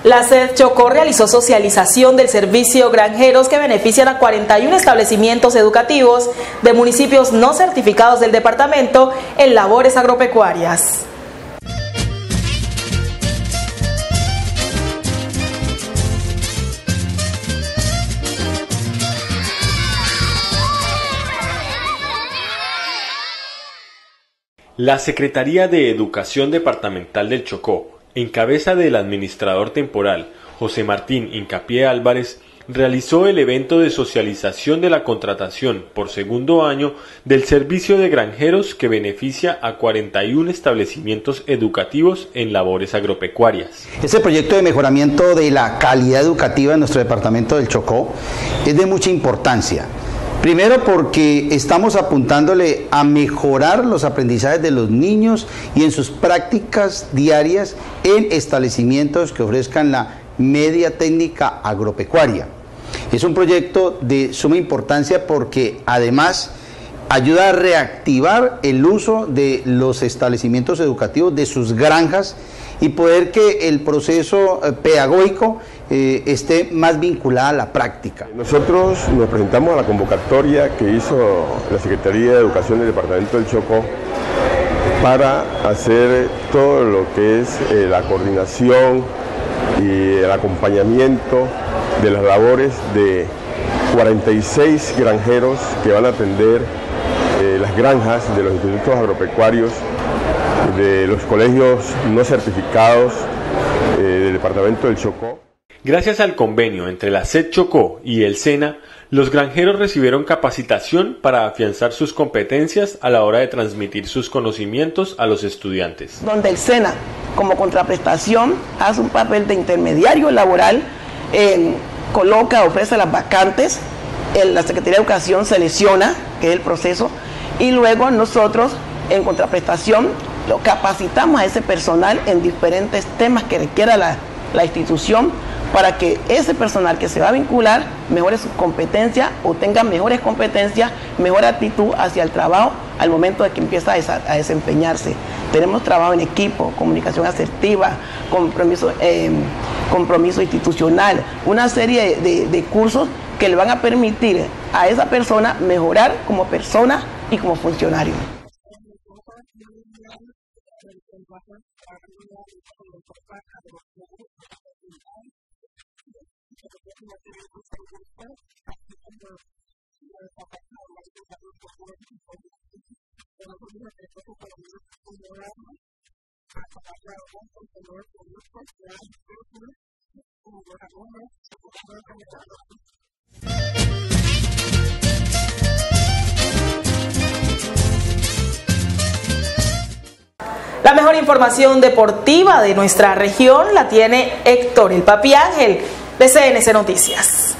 La SED Chocó realizó socialización del servicio Granjeros que benefician a 41 establecimientos educativos de municipios no certificados del departamento en labores agropecuarias. La Secretaría de Educación Departamental del Chocó, en cabeza del administrador temporal, José Martín Hincapié Álvarez, realizó el evento de socialización de la contratación por segundo año del servicio de granjeros que beneficia a 41 establecimientos educativos en labores agropecuarias. Este proyecto de mejoramiento de la calidad educativa en nuestro departamento del Chocó es de mucha importancia. Primero porque estamos apuntándole a mejorar los aprendizajes de los niños y en sus prácticas diarias en establecimientos que ofrezcan la media técnica agropecuaria. Es un proyecto de suma importancia porque además ayuda a reactivar el uso de los establecimientos educativos, de sus granjas, y poder que el proceso pedagógico esté más vinculado a la práctica. Nosotros nos presentamos a la convocatoria que hizo la Secretaría de Educación del Departamento del Chocó para hacer todo lo que es la coordinación y el acompañamiento de las labores de 46 granjeros que van a atender las granjas de los institutos agropecuarios de los colegios no certificados del departamento del Chocó. Gracias al convenio entre la SED Chocó y el SENA, los granjeros recibieron capacitación para afianzar sus competencias a la hora de transmitir sus conocimientos a los estudiantes. Donde el SENA, como contraprestación, hace un papel de intermediario laboral, ofrece las vacantes, la Secretaría de Educación selecciona, que es el proceso, y luego nosotros, en contraprestación, lo capacitamos a ese personal en diferentes temas que requiera la institución para que ese personal que se va a vincular mejore sus competencias o tenga mejores competencias, mejor actitud hacia el trabajo al momento de que empieza a desempeñarse. Tenemos trabajo en equipo, comunicación asertiva, compromiso institucional, una serie de cursos que le van a permitir a esa persona mejorar como persona y como funcionario. La mejor información deportiva de nuestra región la tiene Héctor el Papi Ángel de CNC Noticias.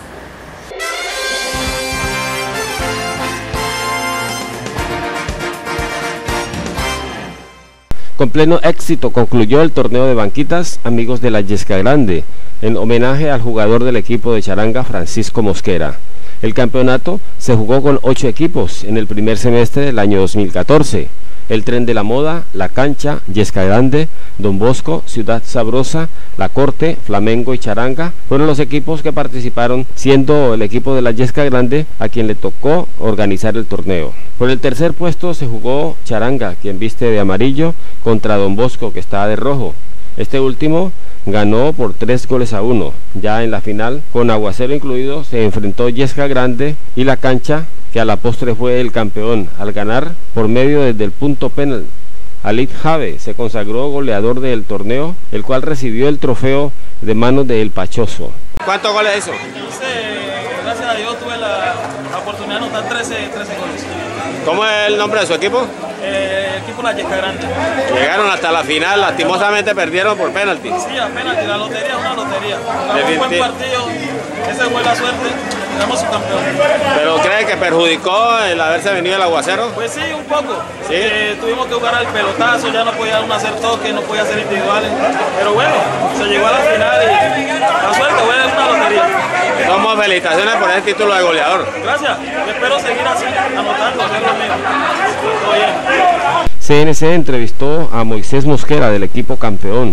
Con pleno éxito concluyó el torneo de banquitas Amigos de la Yesca Grande, en homenaje al jugador del equipo de charanga Francisco Mosquera. El campeonato se jugó con 8 equipos en el primer semestre del año 2014. El Tren de la Moda, La Cancha, Yesca Grande, Don Bosco, Ciudad Sabrosa, La Corte, Flamengo y Charanga fueron los equipos que participaron, siendo el equipo de la Yesca Grande a quien le tocó organizar el torneo. Por el tercer puesto se jugó Charanga, quien viste de amarillo, contra Don Bosco, que estaba de rojo. Este último ganó por 3-1. Ya en la final, con aguacero incluido, se enfrentó Yesca Grande y La Cancha, que a la postre fue el campeón, al ganar por medio desde el punto penal. Alit Jave se consagró goleador del torneo, el cual recibió el trofeo de manos de El Pachoso. ¿Cuántos goles hizo? Gracias a Dios tuve la oportunidad de anotar 13 goles. ¿Cómo es el nombre de su equipo? El equipo La Yesca Grande. Llegaron hasta la final, lastimosamente perdieron por penalti. Sí, a penalti, la lotería es una lotería. Jugamos un buen partido, esa fue la suerte, quedamos subcampeón. ¿Pero cree que perjudicó el haberse venido el aguacero? Pues sí, un poco. ¿Sí? Tuvimos que jugar al pelotazo, ya no podía uno hacer toques, no podía hacer individuales. Pero bueno, se llegó a la final y la suerte fue una lotería. Somos felicitaciones por el título de goleador. Gracias, yo espero seguir así, anotando, hacer lo mío. Todo bien. CNC entrevistó a Moisés Mosquera del equipo campeón.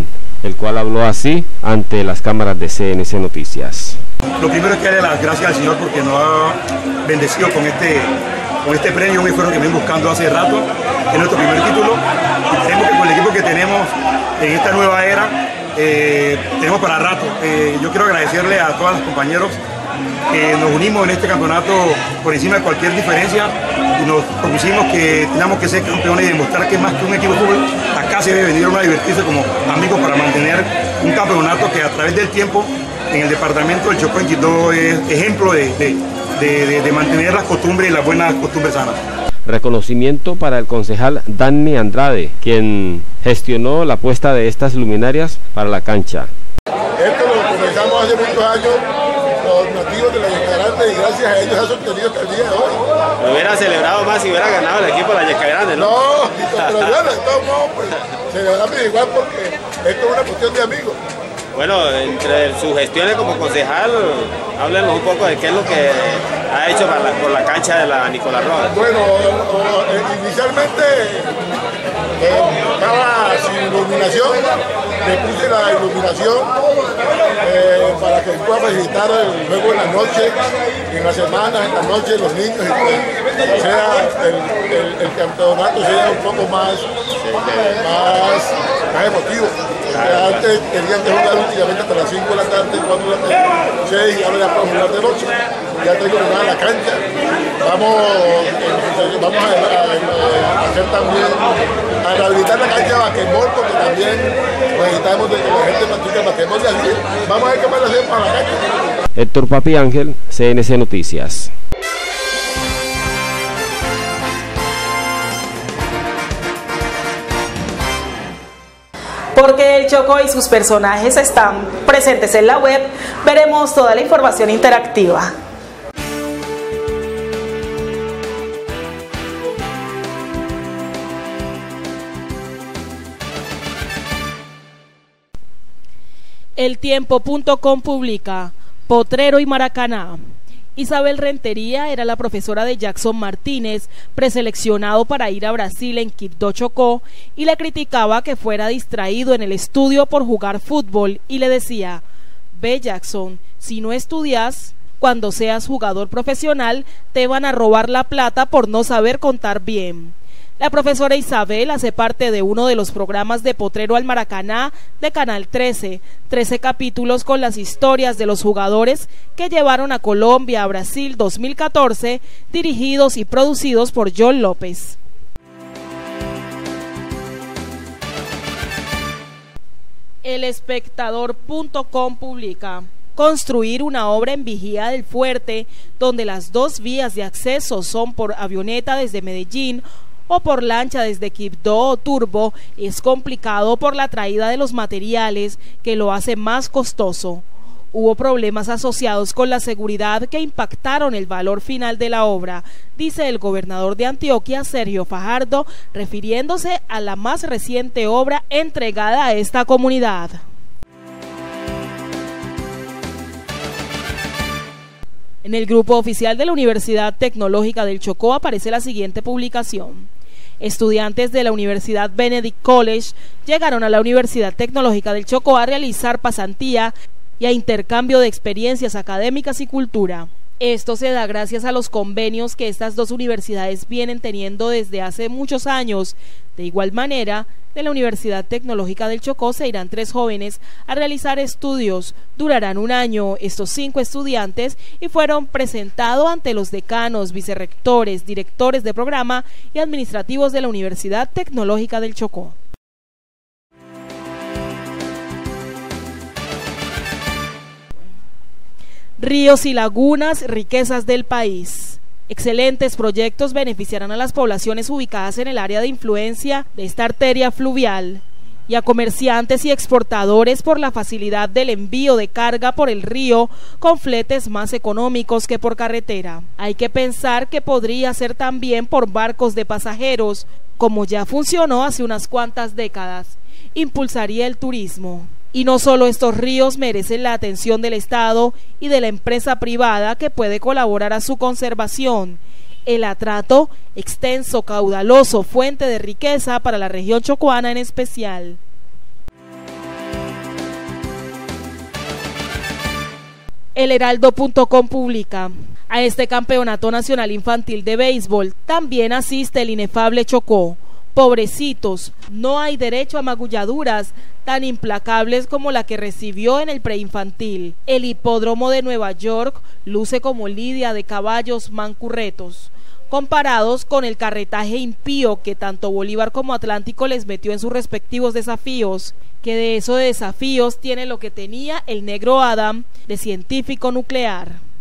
el cual habló así ante las cámaras de CNC Noticias. Lo primero es que darle las gracias al Señor porque nos ha bendecido con este premio, un esfuerzo que venimos buscando hace rato, que es nuestro primer título. Y creemos que con el equipo que tenemos en esta nueva era, tenemos para rato. Yo quiero agradecerle a todos los compañeros que nos unimos en este campeonato por encima de cualquier diferencia y nos propusimos que teníamos que ser campeones y demostrar que más que un equipo de fútbol, acá se debe venir a divertirse como amigos para mantener un campeonato que a través del tiempo en el departamento del Chocó en Quito es ejemplo de mantener las costumbres y las buenas costumbres sanas. Reconocimiento para el concejal Danny Andrade, quien gestionó la puesta de estas luminarias para la cancha. Esto lo comenzamos hace muchos años, los nativos de la Yesca Grande, y gracias a ellos se ha sostenido hasta el día de hoy. Lo hubiera celebrado más si hubiera ganado el equipo de la Yesca Grande, ¿no? No, pero bueno, de todos modos, pues, celebramos igual porque esto es una cuestión de amigos. Bueno, entre sus gestiones como concejal, háblenos un poco de qué es lo que ha hecho por la cancha de la Nicolás Rojas. Bueno, inicialmente estaba sin iluminación, le puse la iluminación para que pueda facilitar el juego en la noche, en la semana, en la noche, los niños, y que sea el campeonato sea un poco más emotivo. Antes querían jugar últimamente hasta las 5 de la tarde, 4 de la tarde, 6, y ahora ya podemos jugar de noche. Ya tengo que la cancha. Vamos a hacer también, a rehabilitar la cancha de basquetbol, porque también necesitamos de que la gente practique basquetbol y así. Vamos a ver qué más hacemos para la cancha. Héctor Papi Ángel, CNC Noticias. Porque el Chocó y sus personajes están presentes en la web, veremos toda la información interactiva. Eltiempo.com publica: Potrero y Maracaná. Isabel Rentería era la profesora de Jackson Martínez, preseleccionado para ir a Brasil en Quibdó, Chocó, y le criticaba que fuera distraído en el estudio por jugar fútbol y le decía: ve Jackson, si no estudias, cuando seas jugador profesional te van a robar la plata por no saber contar bien. La profesora Isabel hace parte de uno de los programas de Potrero al Maracaná de Canal 13, 13 capítulos con las historias de los jugadores que llevaron a Colombia a Brasil 2014, dirigidos y producidos por John López. Elespectador.com publica: construir una obra en Vigía del Fuerte, donde las dos vías de acceso son por avioneta desde Medellín o por lancha desde Quibdó o Turbo, es complicado por la traída de los materiales, que lo hace más costoso. Hubo problemas asociados con la seguridad que impactaron el valor final de la obra, dice el gobernador de Antioquia, Sergio Fajardo, refiriéndose a la más reciente obra entregada a esta comunidad. En el grupo oficial de la Universidad Tecnológica del Chocó aparece la siguiente publicación: estudiantes de la Universidad Benedict College llegaron a la Universidad Tecnológica del Chocó a realizar pasantía y a intercambio de experiencias académicas y cultura. Esto se da gracias a los convenios que estas dos universidades vienen teniendo desde hace muchos años. De igual manera, de la Universidad Tecnológica del Chocó se irán 3 jóvenes a realizar estudios. Durarán un año estos 5 estudiantes y fueron presentados ante los decanos, vicerrectores, directores de programa y administrativos de la Universidad Tecnológica del Chocó. Ríos y lagunas, riquezas del país. Excelentes proyectos beneficiarán a las poblaciones ubicadas en el área de influencia de esta arteria fluvial y a comerciantes y exportadores por la facilidad del envío de carga por el río con fletes más económicos que por carretera. Hay que pensar que podría ser también por barcos de pasajeros, como ya funcionó hace unas cuantas décadas. Impulsaría el turismo. Y no solo estos ríos merecen la atención del Estado y de la empresa privada que puede colaborar a su conservación. El atrato, extenso, caudaloso, fuente de riqueza para la región chocuana en especial. elheraldo.com publica: a este campeonato nacional infantil de béisbol también asiste el inefable Chocó. Pobrecitos, no hay derecho a magulladuras tan implacables como la que recibió en el preinfantil. El hipódromo de Nueva York luce como lidia de caballos mancurretos, comparados con el carretaje impío que tanto Bolívar como Atlántico les metió en sus respectivos desafíos, que de esos desafíos tiene lo que tenía el negro Adam de científico nuclear.